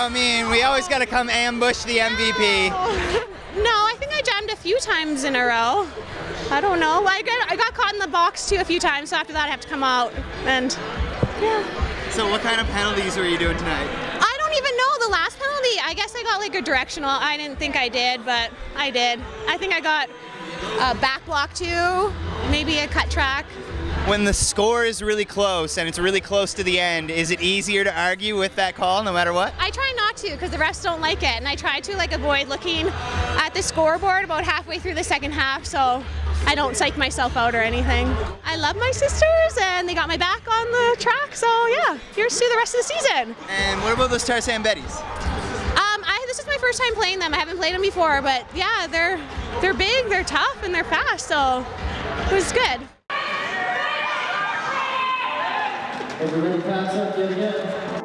I mean, we always got to come ambush the MVP. No, I think I jammed a few times in a row. I don't know. I got caught in the box too a few times, so after that I have to come out. And yeah. So what kind of penalties were you doing tonight? I don't even know the last penalty. I guess I got like a directional. I didn't think I did, but I did. I think I got a back block too, maybe a cut track. When the score is really close and it's really close to the end, is it easier to argue with that call no matter what? I try not to because the refs don't like it, and I try to avoid looking at the scoreboard about halfway through the second half, so I don't psych myself out or anything. I love my sisters and they got my back on the track, so yeah, here's to the rest of the season. And what about those Tarsand Betties? This is my first time playing them. I haven't played them before, but yeah, they're big, they're tough, and they're fast, so it was good. Everybody pass up yet again.